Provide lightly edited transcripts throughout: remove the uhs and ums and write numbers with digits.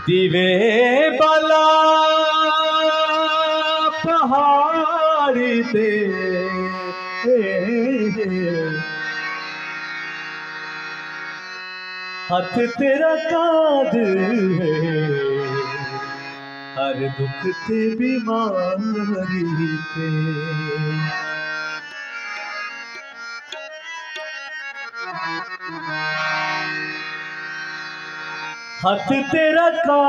दिवे बाला पहाड़ी ते हथ तेरा कादिर है हर दुख ते बीमारी ते हथ तेरा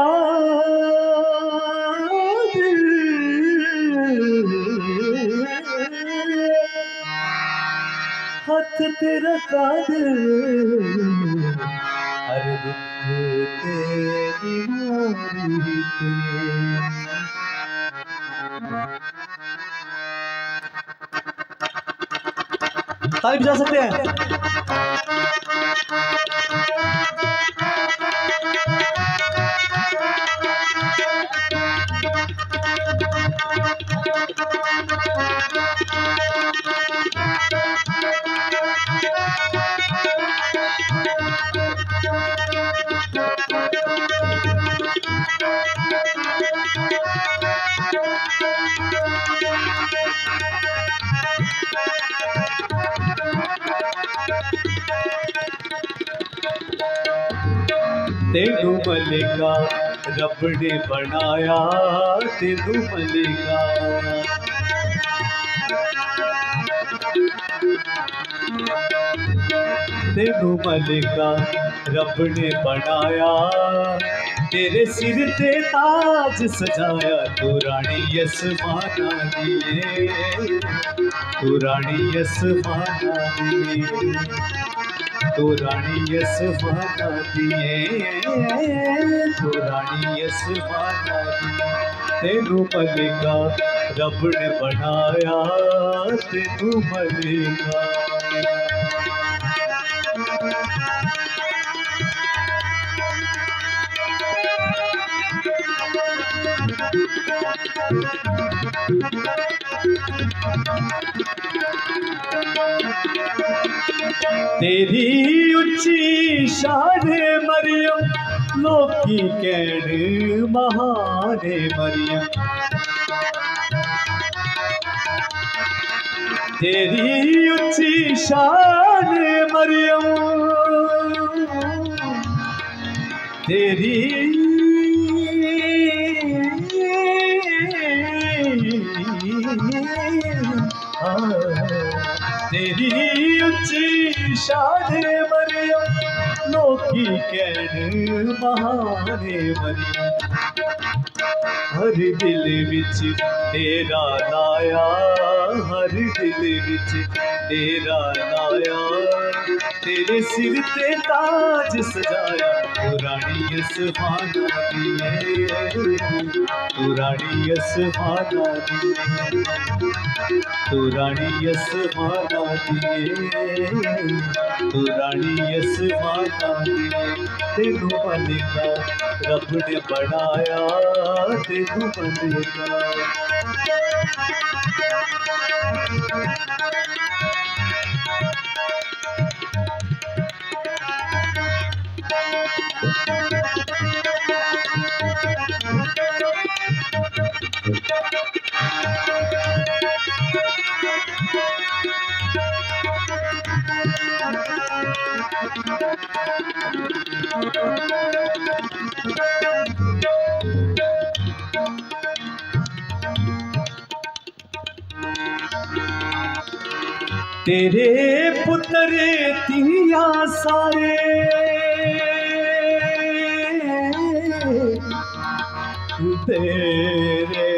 कादिर हथ तेरा कादिर हर दुख ते बीमारी ते ताली बजा सकते हैं। तेनू मलिका रब ने बनाया तेनू मलिका तेनू मलिका रब ने बनाया तेरे सिर ते ताज सजाया तू रानी यसमाना दिए तू रानी यसमाना दिए तू रानी यसमाना दिए तू रानी यसमाना दिए तेनू मलिका रब ने बनाया तेनू मलिका तेरी उच्ची शान मरियम लोकी कहण महान मरियम तेरी उच्ची शान मरियम तेरी तेरी उच्ची शान मरियम लोकी कहण महान मरियम हर दिल विच तेरा लाया हर दिल विच तेरा लाया तेरे सिर ते ताज सजाया तू रानी यसमाना दिए तू रानी यसमाना दिए तू रानी यसमाना दिए तू रानी यसमाना दिए तेनू मलिका रब ने बनाया तेनू मलिका तेरे पुत्र तिया सारे तेरे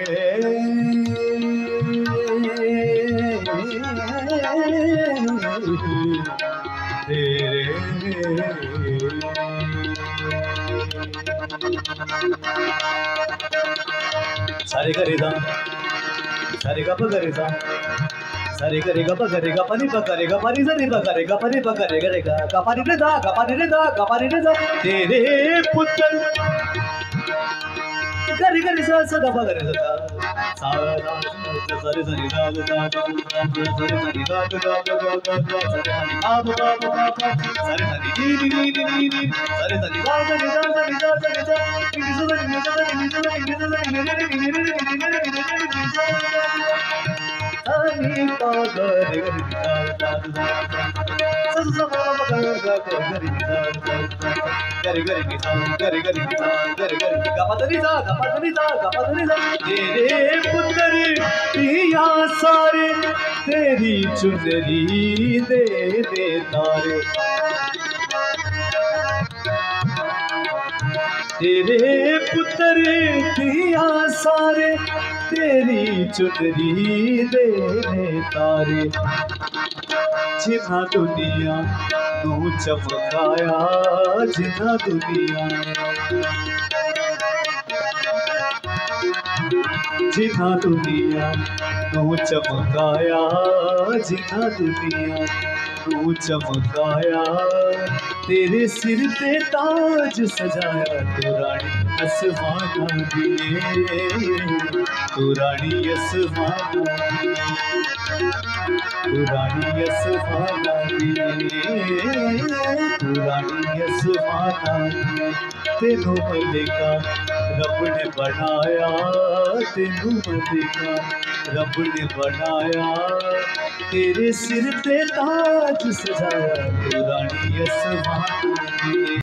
सारे करेगा सारे का पकड़ेगा सारे करेगा पकड़ेगा पनी पकड़ेगा पनी सरी पकड़ेगा पनी पकड़ेगा कपानी रे दा कपानी रे दा कपानी रे दा तेरे पुत्र गरी गरी सा सा दा गरी सा सा सरे सरे दा दा दा सरे सरे दा दा दा दा दा सरे आप सरे सरे नी नी नी नी नी सरे सरे दा दा दा दा दा सरे दा नी सा नी सा नी सा नी सा नी सा गरी गरी सा दा दा सा सा गरी गरी सा गरी गरी सा गरी गरी गा पतनी सा तेरे पुत्र पिया सारे तेरी चुनरी दे दे तारे तेरे पुत्र पिया सारे तेरी चुनरी दे दे तारे जिन्ना दुनिया नू चमकाया जिन्ना दुनिया जिन्ना दुनिया नू चमकाया जिन्ना दुनिया नू चमकाया तेरे सिर पे ताज सजाया तो रानी आसमाना दिए तो रानी आसमाना तो रानी आसमाना तो रानी आसमाना तेनू मलिका रब ने बनाया तेनू मलिका रब ने बनाया तेरे सिर पे ताज सजाया तो रानी आसमाना